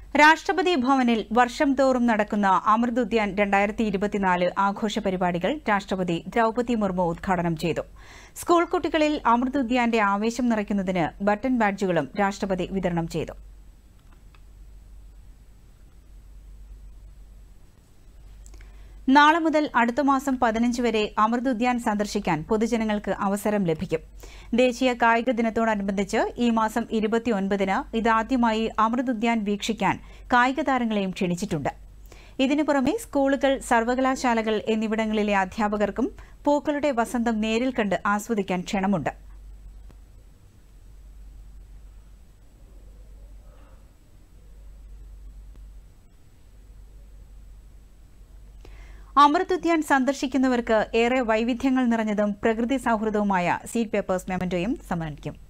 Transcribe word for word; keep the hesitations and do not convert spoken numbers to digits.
രാഷ്ട്രപതി ഭവനിൽ വർഷം തോറും നടക്കുന്ന അമൃത് ഉദ്യാൻ രണ്ടായിരത്തി ഇരുപത്തിനാല് ആഘോഷ പരിപാടികൾ രാഷ്ട്രപതി ദ്രൌപദി മുർമു ഉദ്ഘാടനം ചെയ്തു. സ്കൂൾ കുട്ടികളിൽ അമൃത് ഉദ്യാന്റെ ആവേശം നിറയ്ക്കുന്നതിന് ബട്ടൺ ബാഡ്ജുകളും രാഷ്ട്രപതി വിതരണം ചെയ്തു. നാളെ മുതൽ അടുത്ത മാസം പതിനഞ്ച് വരെ അമൃത് ഉദ്യാൻ സന്ദർശിക്കാൻ പൊതുജനങ്ങൾക്ക് അവസരം ലഭിക്കും. ദേശീയ കായിക ദിനത്തോടനുബന്ധിച്ച് ഈ മാസം ഇരുപത്തിയൊൻപതിന് ഇതാദ്യമായി അമൃത് ഉദ്യാൻ വീക്ഷിക്കാൻ കായിക താരങ്ങളെയും ക്ഷണിച്ചിട്ടുണ്ട്. ഇതിനു പുറമെ സ്കൂളുകൾ, സർവകലാശാലകൾ എന്നിവിടങ്ങളിലെ അധ്യാപകർക്കും പൂക്കളുടെ വസന്തം നേരിൽ കണ്ട് ആസ്വദിക്കാൻ ക്ഷണമുണ്ട്. അമൃത് ഉദ്യാൻ സന്ദർശിക്കുന്നവർക്ക് ഏറെ വൈവിധ്യങ്ങൾ നിറഞ്ഞതും പ്രകൃതി സൌഹൃദവുമായ സീഡ് പേപ്പേഴ്സ് മെമന്റോയും സമ്മാനിക്കും.